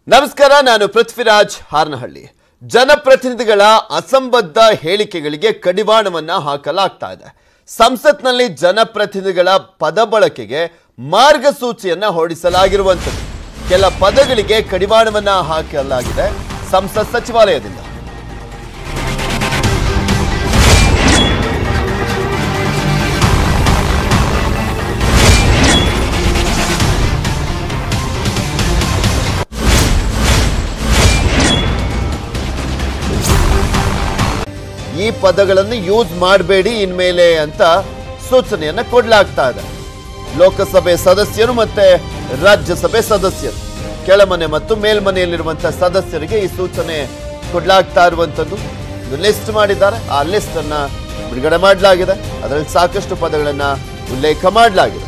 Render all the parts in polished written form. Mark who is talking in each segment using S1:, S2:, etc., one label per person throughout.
S1: ನಮಸ್ಕಾರ, ನಾನು ಪೃಥ್ವಿರಾಜ್ ಹಾರನಹಳ್ಳಿ. ಜನಪ್ರತಿನಿಧಿಗಳ ಅಸಂಬದ್ಧ ಹೇಳಿಕೆಗಳಿಗೆ ಕಡಿವಾಣವನ್ನ ಹಾಕಲಾಗ್ತಾ ಇದೆ. ಸಂಸತ್ನಲ್ಲಿ ಜನಪ್ರತಿನಿಧಿಗಳ ಪದ ಬಳಕೆಗೆ ಮಾರ್ಗಸೂಚಿಯನ್ನ ಹೊರಡಿಸಲಾಗಿರುವಂಥದ್ದು. ಕೆಲ ಪದಗಳಿಗೆ ಕಡಿವಾಣವನ್ನ ಹಾಕಲಾಗಿದೆ ಸಂಸತ್ ಸಚಿವಾಲಯದಿಂದ. ಈ ಪದಗಳನ್ನು ಯೂಸ್ ಮಾಡಬೇಡಿ ಇನ್ಮೇಲೆ ಅಂತ ಸೂಚನೆಯನ್ನ ಕೊಡಲಾಗ್ತಾ ಇದೆ. ಲೋಕಸಭೆ ಸದಸ್ಯರು ಮತ್ತೆ ರಾಜ್ಯಸಭೆ ಸದಸ್ಯರು, ಕೆಳಮನೆ ಮತ್ತು ಮೇಲ್ಮನೆಯಲ್ಲಿರುವಂತಹ ಸದಸ್ಯರಿಗೆ ಈ ಸೂಚನೆ ಕೊಡಲಾಗ್ತಾ ಇರುವಂತದ್ದು. ಲಿಸ್ಟ್ ಮಾಡಿದ್ದಾರೆ, ಆ ಲಿಸ್ಟ್ ಅನ್ನ ಬಿಡುಗಡೆ ಮಾಡಲಾಗಿದೆ. ಅದರಲ್ಲಿ ಸಾಕಷ್ಟು ಪದಗಳನ್ನ ಉಲ್ಲೇಖ ಮಾಡಲಾಗಿದೆ.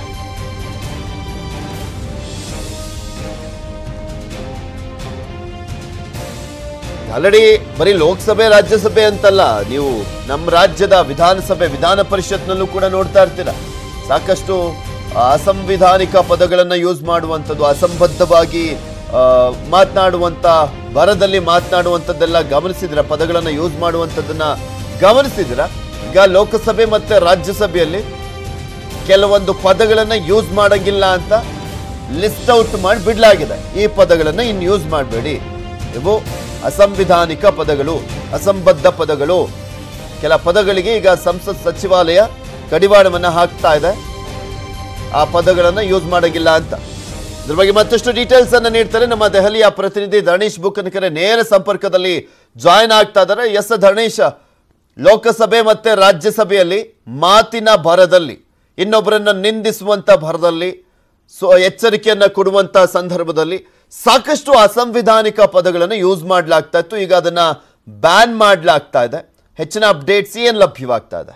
S1: ಆಲ್ರೆಡಿ ಬರೀ ಲೋಕಸಭೆ ರಾಜ್ಯಸಭೆ ಅಂತಲ್ಲ, ನೀವು ನಮ್ಮ ರಾಜ್ಯದ ವಿಧಾನಸಭೆ ವಿಧಾನ ಪರಿಷತ್ನಲ್ಲೂ ಕೂಡ ನೋಡ್ತಾ ಇರ್ತೀರ. ಸಾಕಷ್ಟು ಅಸಂವಿಧಾನಿಕ ಪದಗಳನ್ನ ಯೂಸ್ ಮಾಡುವಂಥದ್ದು, ಅಸಂಬದ್ಧವಾಗಿ ಮಾತನಾಡುವಂತ, ಬರದಲ್ಲಿ ಮಾತನಾಡುವಂಥದ್ದೆಲ್ಲ ಗಮನಿಸಿದಿರ, ಪದಗಳನ್ನ ಯೂಸ್ ಮಾಡುವಂಥದ್ದನ್ನ ಗಮನಿಸಿದಿರ. ಈಗ ಲೋಕಸಭೆ ಮತ್ತೆ ರಾಜ್ಯಸಭೆಯಲ್ಲಿ ಕೆಲವೊಂದು ಪದಗಳನ್ನ ಯೂಸ್ ಮಾಡಂಗಿಲ್ಲ ಅಂತ ಲಿಸ್ಟ್ ಔಟ್ ಮಾಡಿ ಬಿಡಲಾಗಿದೆ. ಈ ಪದಗಳನ್ನ ಇನ್ನು ಯೂಸ್ ಮಾಡಬೇಡಿ, ಇವು ಅಸಂವಿಧಾನಿಕ ಪದಗಳು, ಅಸಂಬದ್ಧ ಪದಗಳು. ಕೆಲ ಪದಗಳಿಗೆ ಈಗ ಸಂಸತ್ ಸಚಿವಾಲಯ ಕಡಿವಾಣವನ್ನ ಹಾಕ್ತಾ ಇದೆ, ಆ ಪದಗಳನ್ನ ಯೂಸ್ ಮಾಡಂಗಿಲ್ಲ ಅಂತ. ಇದ್ರ ಬಗ್ಗೆ ಮತ್ತಷ್ಟು ಡೀಟೇಲ್ಸ್ ಅನ್ನ ನೀಡ್ತಾರೆ ನಮ್ಮ ದೆಹಲಿಯ ಪ್ರತಿನಿಧಿ ಧರಣೀಶ್ ಬುಕ್ಕನಕೆರೆ. ನೇರ ಸಂಪರ್ಕದಲ್ಲಿ ಜಾಯಿನ್ ಆಗ್ತಾ ಇದ್ದಾರೆ. ಎಸ್ ಧರಣೀಶ್, ಲೋಕಸಭೆ ಮತ್ತೆ ರಾಜ್ಯಸಭೆಯಲ್ಲಿ ಮಾತಿನ ಭರದಲ್ಲಿ, ಇನ್ನೊಬ್ಬರನ್ನ ನಿಂದಿಸುವಂತ ಭರದಲ್ಲಿ, ಎಚ್ಚರಿಕೆಯನ್ನ ಕೊಡುವಂತ ಸಂದರ್ಭದಲ್ಲಿ ಸಾಕಷ್ಟು ಅಸಂವಿಧಾನಿಕ ಪದಗಳನ್ನು ಯೂಸ್ ಮಾಡಲಾಗ್ತಾ ಇತ್ತು. ಈಗ ಅದನ್ನ ಬ್ಯಾನ್ ಮಾಡಲಾಗ್ತಾ ಇದೆ. ಹೆಚ್ಚಿನ ಅಪ್ಡೇಟ್ಸ್ ಏನ್ ಲಭ್ಯವಾಗ್ತಾ ಇದೆ?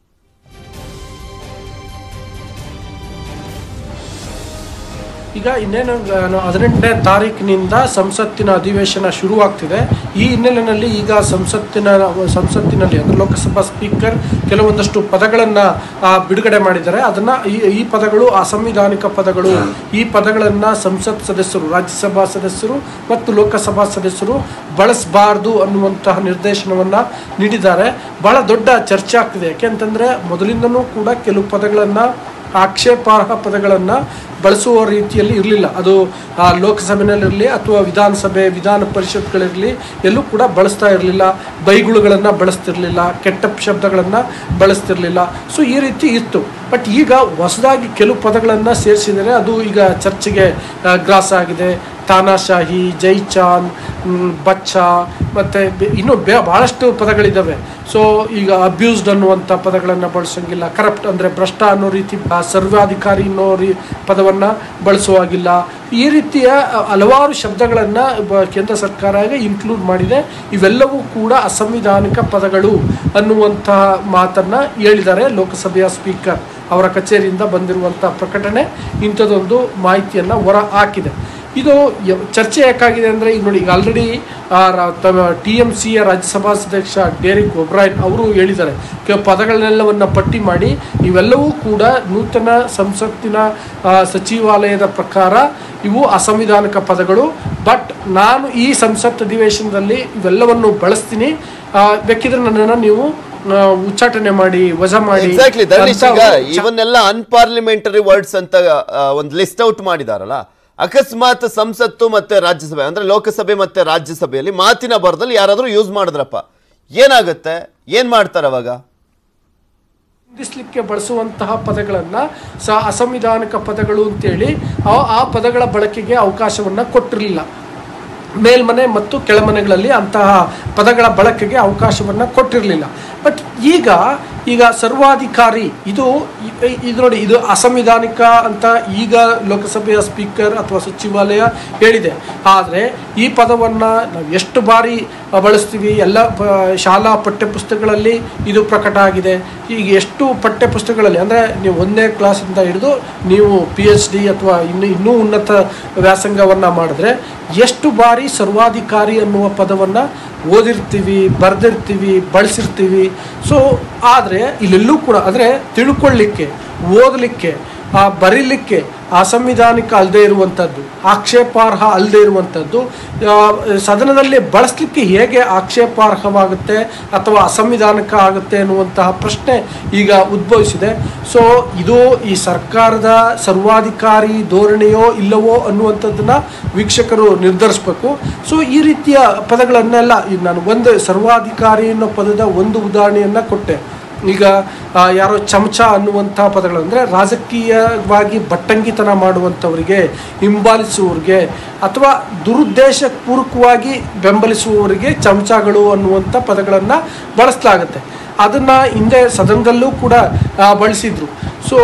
S2: ಈಗ ಇನ್ನೇನು 18ನೇ ತಾರೀಕಿನಿಂದ ಸಂಸತ್ತಿನ ಅಧಿವೇಶನ ಶುರುವಾಗ್ತಿದೆ. ಈ ಹಿನ್ನೆಲೆಯಲ್ಲಿ ಈಗ ಸಂಸತ್ತಿನಲ್ಲಿ ಅಂದರೆ ಲೋಕಸಭಾ ಸ್ಪೀಕರ್ ಕೆಲವೊಂದಷ್ಟು ಪದಗಳನ್ನು ಬಿಡುಗಡೆ ಮಾಡಿದ್ದಾರೆ. ಅದನ್ನು ಈ ಪದಗಳು ಅಸಂವಿಧಾನಿಕ ಪದಗಳು, ಈ ಪದಗಳನ್ನು ಸಂಸತ್ ಸದಸ್ಯರು, ರಾಜ್ಯಸಭಾ ಸದಸ್ಯರು ಮತ್ತು ಲೋಕಸಭಾ ಸದಸ್ಯರು ಬಳಸಬಾರ್ದು ಅನ್ನುವಂತಹ ನಿರ್ದೇಶನವನ್ನು ನೀಡಿದ್ದಾರೆ. ಭಾಳ ದೊಡ್ಡ ಚರ್ಚೆ ಆಗ್ತಿದೆ. ಯಾಕೆಂತಂದರೆ ಮೊದಲಿಂದನೂ ಕೂಡ ಕೆಲವು ಪದಗಳನ್ನು, ಆಕ್ಷೇಪಾರ್ಹ ಪದಗಳನ್ನು ಬಳಸುವ ರೀತಿಯಲ್ಲಿ ಇರಲಿಲ್ಲ. ಅದು ಲೋಕಸಭೆಯಲ್ಲಿರಲಿ ಅಥವಾ ವಿಧಾನ ಪರಿಷತ್ಗಳಿರಲಿ, ಎಲ್ಲೂ ಕೂಡ ಬಳಸ್ತಾ ಇರಲಿಲ್ಲ. ಬೈಗುಳುಗಳನ್ನು ಬಳಸ್ತಿರಲಿಲ್ಲ, ಕೆಟ್ಟ ಶಬ್ದಗಳನ್ನು ಬಳಸ್ತಿರಲಿಲ್ಲ. ಸೊ ಈ ರೀತಿ ಇತ್ತು. ಬಟ್ ಈಗ ಹೊಸದಾಗಿ ಕೆಲವು ಪದಗಳನ್ನು ಸೇರಿಸಿದರೆ ಅದು ಈಗ ಚರ್ಚೆಗೆ ಗ್ರಾಸ ಆಗಿದೆ. ತಾನಾಶಾಹಿ, ಜೈಚಾನ್, ಬಚ್ಚಾ ಮತ್ತು ಇನ್ನೂ ಭಾಳಷ್ಟು ಪದಗಳಿದ್ದಾವೆ. ಸೊ ಈಗ ಅಬ್ಯೂಸ್ಡ್ ಅನ್ನುವಂಥ ಪದಗಳನ್ನು ಬಳಸೋಂಗಿಲ್ಲ. ಕರಪ್ಟ್ ಅಂದರೆ ಭ್ರಷ್ಟ ಅನ್ನೋ ರೀತಿ, ಸರ್ವಾಧಿಕಾರಿ ಅನ್ನೋ ಪದವನ್ನು ಬಳಸುವಾಗಿಲ್ಲ. ಈ ರೀತಿಯ ಹಲವಾರು ಶಬ್ದಗಳನ್ನು ಕೇಂದ್ರ ಸರ್ಕಾರ ಇನ್ಕ್ಲೂಡ್ ಮಾಡಿದೆ. ಇವೆಲ್ಲವೂ ಕೂಡ ಅಸಂವಿಧಾನಿಕ ಪದಗಳು ಅನ್ನುವಂತಹ ಮಾತನ್ನು ಹೇಳಿದ್ದಾರೆ ಲೋಕಸಭೆಯ ಸ್ಪೀಕರ್. ಅವರ ಕಚೇರಿಯಿಂದ ಬಂದಿರುವಂಥ ಪ್ರಕಟಣೆ ಇಂಥದ್ದೊಂದು ಮಾಹಿತಿಯನ್ನು ಹೊರ ಹಾಕಿದೆ. ಇದು ಚರ್ಚೆ ಯಾಕಾಗಿದೆ ಅಂದರೆ, ಈಗ ನೋಡಿ, ಈಗ ಆಲ್ರೆಡಿ TMCಯ ರಾಜ್ಯಸಭಾ ಸದಸ್ಯ ಡೆರಿಕ್ ಒಬ್ರಾಯನ್ ಅವರು ಹೇಳಿದ್ದಾರೆ, ಪದಗಳನ್ನೆಲ್ಲವನ್ನು ಪಟ್ಟಿ ಮಾಡಿ ಇವೆಲ್ಲವೂ ಕೂಡ ನೂತನ ಸಂಸತ್ತಿನ ಸಚಿವಾಲಯದ ಪ್ರಕಾರ ಇವು ಅಸಂವಿಧಾನಿಕ ಪದಗಳು. ಬಟ್ ನಾನು ಈ ಸಂಸತ್ ಅಧಿವೇಶನದಲ್ಲಿ ಇವೆಲ್ಲವನ್ನು ಬಳಸ್ತೀನಿ, ಬೇಕಿದ್ರೆ ನನ್ನನ್ನು ನೀವು ಉಚ್ಚಾಟನೆ ಮಾಡಿ, ವಜಾ ಮಾಡಿ.
S1: ಇವನ್ನೆಲ್ಲ ಅನ್ಪಾರ್ಲಿಮೆಂಟರಿ ವರ್ಡ್ಸ್ ಅಂತ ಒಂದು ಲಿಸ್ಟ್ ಔಟ್ ಮಾಡಿದಾರಲ್ಲ. ಅಕಸ್ಮಾತ್ ಸಂಸತ್ತು ಮತ್ತೆ ರಾಜ್ಯಸಭೆ ಅಂದ್ರೆ ಲೋಕಸಭೆ ಮತ್ತೆ ರಾಜ್ಯಸಭೆಯಲ್ಲಿ ಮಾತಿನ ಬರದಲ್ಲಿ ಯಾರಾದ್ರೂ ಯೂಸ್ ಮಾಡಿದ್ರಪ್ಪ, ಏನಾಗುತ್ತೆ? ಏನ್ ಮಾಡ್ತಾರೆ ಅವಾಗ?
S2: ನಿಂದಿಸಲಿಕ್ಕೆ ಬಳಸುವಂತಹ ಪದಗಳನ್ನು ಅಸಂವಿಧಾನಿಕ ಪದಗಳು ಅಂತೇಳಿ ಆ ಪದಗಳ ಬಳಕೆಗೆ ಅವಕಾಶವನ್ನು ಕೊಟ್ಟಿರಲಿಲ್ಲ. ಮೇಲ್ಮನೆ ಮತ್ತು ಕೆಳಮನೆಗಳಲ್ಲಿ ಅಂತಹ ಪದಗಳ ಬಳಕೆಗೆ ಅವಕಾಶವನ್ನು ಕೊಟ್ಟಿರಲಿಲ್ಲ. ಬಟ್ ಈಗ ಸರ್ವಾಧಿಕಾರಿ ಇದು ನೋಡಿ, ಇದು ಅಸಂವಿಧಾನಿಕ ಅಂತ ಈಗ ಲೋಕಸಭೆಯ ಸ್ಪೀಕರ್ ಅಥವಾ ಸಚಿವಾಲಯ ಹೇಳಿದೆ. ಆದರೆ ಈ ಪದವನ್ನು ನಾವು ಎಷ್ಟು ಬಾರಿ ಬಳಸ್ತೀವಿ, ಎಲ್ಲ ಶಾಲಾ ಪಠ್ಯಪುಸ್ತಕಗಳಲ್ಲಿ ಇದು ಪ್ರಕಟ ಆಗಿದೆ. ಈಗ ಎಷ್ಟು ಪಠ್ಯಪುಸ್ತಕಗಳಲ್ಲಿ ಅಂದರೆ ನೀವು 1ನೇ ಕ್ಲಾಸಿಂದ ಹಿಡಿದು ನೀವು PhD ಅಥವಾ ಇನ್ನೂ ಉನ್ನತ ವ್ಯಾಸಂಗವನ್ನು ಮಾಡಿದ್ರೆ ಎಷ್ಟು ಬಾರಿ ಸರ್ವಾಧಿಕಾರಿ ಅನ್ನುವ ಪದವನ್ನು ಓದಿರ್ತೀವಿ, ಬರೆದಿರ್ತೀವಿ, ಬಳಸಿರ್ತೀವಿ. ಸೊ ಆದರೆ ಇಲ್ಲೆಲ್ಲೂ ಕೂಡ ಅಂದರೆ ತಿಳ್ಕೊಳ್ಳಿಕ್ಕೆ, ಓದಲಿಕ್ಕೆ, ಬರೀಲಿಕ್ಕೆ ಅಸಂವಿಧಾನಿಕ ಅಲ್ಲದೆ ಇರುವಂಥದ್ದು, ಆಕ್ಷೇಪಾರ್ಹ ಅಲ್ಲದೆ ಇರುವಂಥದ್ದು ಸದನದಲ್ಲಿ ಬಳಸಲಿಕ್ಕೆ ಹೇಗೆ ಆಕ್ಷೇಪಾರ್ಹವಾಗುತ್ತೆ ಅಥವಾ ಅಸಂವಿಧಾನಿಕ ಆಗುತ್ತೆ ಅನ್ನುವಂತಹ ಪ್ರಶ್ನೆ ಈಗ ಉದ್ಭವಿಸಿದೆ. ಸೊ ಇದು ಈ ಸರ್ಕಾರದ ಸರ್ವಾಧಿಕಾರಿ ಧೋರಣೆಯೋ ಇಲ್ಲವೋ ಅನ್ನುವಂಥದ್ದನ್ನು ವೀಕ್ಷಕರು ನಿರ್ಧರಿಸಬೇಕು. ಸೊ ಈ ರೀತಿಯ ಪದಗಳನ್ನೆಲ್ಲ ನಾನು ಒಂದು ಸರ್ವಾಧಿಕಾರಿ ಅನ್ನೋ ಪದದ ಒಂದು ಉದಾಹರಣೆಯನ್ನು ಕೊಟ್ಟೆ. ಈಗ ಯಾರೋ ಚಮಚ ಅನ್ನುವಂಥ ಪದಗಳಂದರೆ ರಾಜಕೀಯವಾಗಿ ಬಟ್ಟಂಗಿತನ ಮಾಡುವಂಥವರಿಗೆ, ಹಿಂಬಾಲಿಸುವವರಿಗೆ ಅಥವಾ ದುರುದ್ದೇಶಪೂರ್ವಕವಾಗಿ ಬೆಂಬಲಿಸುವವರಿಗೆ ಚಮಚಗಳು ಅನ್ನುವಂಥ ಪದಗಳನ್ನು ಬಳಸಲಾಗುತ್ತೆ. ಅದನ್ನು ಹಿಂದೆ ಸದನದಲ್ಲೂ ಕೂಡ ಬಳಸಿದ್ರು. ಸೊ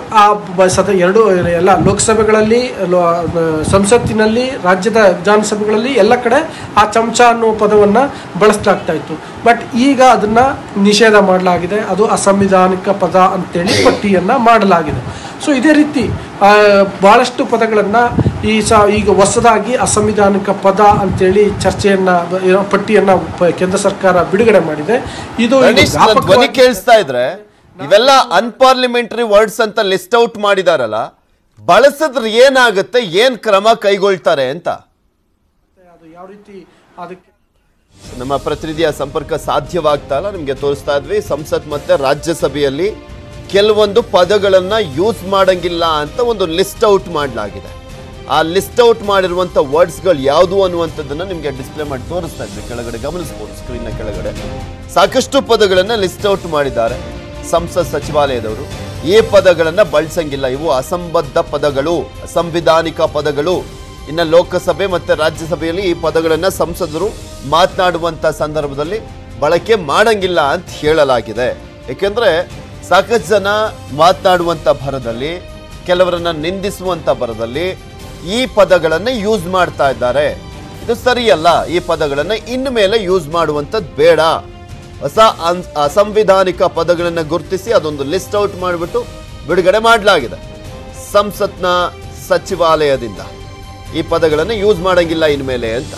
S2: ಎಲ್ಲ ಲೋಕಸಭೆಗಳಲ್ಲಿ, ಸಂಸತ್ತಿನಲ್ಲಿ, ರಾಜ್ಯದ ವಿಧಾನಸಭೆಗಳಲ್ಲಿ ಎಲ್ಲ ಕಡೆ ಆ ಚಮಚ ಅನ್ನುವ ಪದವನ್ನು ಬಳಸಲಾಗ್ತಾ ಇತ್ತು. ಬಟ್ ಈಗ ಅದನ್ನು ನಿಷೇಧ ಮಾಡಲಾಗಿದೆ. ಅದು ಅಸಂವಿಧಾನಿಕ ಪದ ಅಂತೇಳಿ ಪಟ್ಟಿಯನ್ನು ಮಾಡಲಾಗಿದೆ. ಸೊ ಇದೇ ರೀತಿ ಭಾಳಷ್ಟು ಪದಗಳನ್ನು ಈಗ ಹೊಸದಾಗಿ ಅಸಂವಿಧಾನಿಕ ಪದ ಅಂತೇಳಿ ಪಟ್ಟಿಯನ್ನು ಕೇಂದ್ರ ಸರ್ಕಾರ ಬಿಡುಗಡೆ ಮಾಡಿದೆ. ಇದು
S1: ಧ್ವನಿ ಕೇಳಿಸ್ತಾ ಇದ್ರೆ ಇವೆಲ್ಲ ಅನ್ಪಾರ್ಲಿಮೆಂಟರಿ ವರ್ಡ್ಸ್ ಅಂತ ಲಿಸ್ಟ್ ಔಟ್ ಮಾಡಿದಾರಲ್ಲ, ಬಳಸಿದ್ರೆ ಏನಾಗುತ್ತೆ, ಏನ್ ಕ್ರಮ ಕೈಗೊಳ್ತಾರೆ ಅಂತ
S2: ಅದು ಯಾವ ರೀತಿ ಅದಕ್ಕೆ
S1: ನಮ್ಮ ಪ್ರತಿನಿಧಿಯ ಸಂಪರ್ಕ ಸಾಧ್ಯವಾಗ್ತಾ ಇಲ್ಲ. ನಿಮ್ಗೆ ತೋರಿಸ್ತಾ ಇದ್ವಿ ಸಂಸತ್ ಮತ್ತೆ ರಾಜ್ಯಸಭೆಯಲ್ಲಿ ಕೆಲವೊಂದು ಪದಗಳನ್ನ ಯೂಸ್ ಮಾಡಂಗಿಲ್ಲ ಅಂತ ಒಂದು ಲಿಸ್ಟ್ ಔಟ್ ಮಾಡಲಾಗಿದೆ. ಆ ಲಿಸ್ಟ್ ಔಟ್ ಮಾಡಿರುವಂತ ವರ್ಡ್ಸ್ಗಳು ಯಾವುದು ಅನ್ನುವಂಥದ್ದನ್ನ ನಿಮ್ಗೆ ಡಿಸ್ಪ್ಲೇ ಮಾಡಿ ತೋರಿಸ್ತಾ ಇದ್ವಿ. ಕೆಳಗಡೆ ಗಮನಿಸಬಹುದು, ಸ್ಕ್ರೀನ್ ಕೆಳಗಡೆ ಸಾಕಷ್ಟು ಪದಗಳನ್ನ ಲಿಸ್ಟ್ ಔಟ್ ಮಾಡಿದ್ದಾರೆ ಸಂಸತ್ ಸಚಿವಾಲಯದವರು. ಈ ಪದಗಳನ್ನ ಬಳಸಂಗಿಲ್ಲ, ಇವು ಅಸಂಬದ್ಧ ಪದಗಳು, ಅಸಂವಿಧಾನಿಕ ಪದಗಳು. ಇನ್ನು ಲೋಕಸಭೆ ಮತ್ತೆ ರಾಜ್ಯಸಭೆಯಲ್ಲಿ ಈ ಪದಗಳನ್ನ ಸಂಸದರು ಮಾತನಾಡುವಂತ ಸಂದರ್ಭದಲ್ಲಿ ಬಳಕೆ ಮಾಡಂಗಿಲ್ಲ ಅಂತ ಹೇಳಲಾಗಿದೆ. ಏಕೆಂದ್ರೆ ಸಾಕಷ್ಟು ಜನ ಮಾತನಾಡುವಂತ ಭರದಲ್ಲಿ, ಕೆಲವರನ್ನ ನಿಂದಿಸುವಂತ ಭರದಲ್ಲಿ ಈ ಪದಗಳನ್ನ ಯೂಸ್ ಮಾಡ್ತಾ ಇದ್ದಾರೆ. ಇದು ಸರಿಯಲ್ಲ. ಈ ಪದಗಳನ್ನ ಇನ್ನು ಮೇಲೆ ಯೂಸ್ ಮಾಡುವಂಥದ್ದು ಬೇಡ. ಹೊಸ ಅಸಂವಿಧಾನಿಕ ಪದಗಳನ್ನು ಗುರುತಿಸಿ ಅದೊಂದು ಲಿಸ್ಟ್ ಔಟ್ ಮಾಡಿಬಿಟ್ಟು ಬಿಡುಗಡೆ ಮಾಡಲಾಗಿದೆ ಸಂಸತ್ನ ಸಚಿವಾಲಯದಿಂದ. ಈ ಪದಗಳನ್ನು ಯೂಸ್ ಮಾಡಂಗಿಲ್ಲ ಇನ್ಮೇಲೆ ಅಂತ.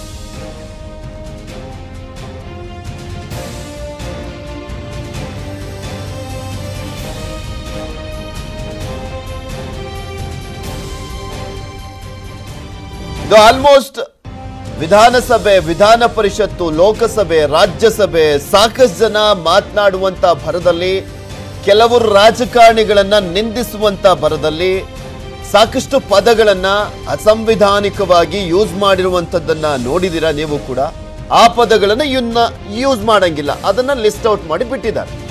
S1: ಇದು ಆಲ್ಮೋಸ್ಟ್ ವಿಧಾನಸಭೆ, ವಿಧಾನ ಪರಿಷತ್ತು, ಲೋಕಸಭೆ, ರಾಜ್ಯಸಭೆ ಸಾಕಷ್ಟು ಜನ ಮಾತನಾಡುವಂತ ಭರದಲ್ಲಿ, ಕೆಲವರು ರಾಜಕಾರಣಿಗಳನ್ನ ನಿಂದಿಸುವಂತ ಭರದಲ್ಲಿ ಸಾಕಷ್ಟು ಪದಗಳನ್ನ ಅಸಂವಿಧಾನಿಕವಾಗಿ ಯೂಸ್ ಮಾಡಿರುವಂತದ್ದನ್ನ ನೋಡಿದಿರಾ ನೀವು ಕೂಡ. ಆ ಪದಗಳನ್ನ ಯೂಸ್ ಮಾಡಂಗಿಲ್ಲ, ಅದನ್ನ ಲಿಸ್ಟ್ ಔಟ್ ಮಾಡಿ ಬಿಟ್ಟಿದ್ದಾರೆ.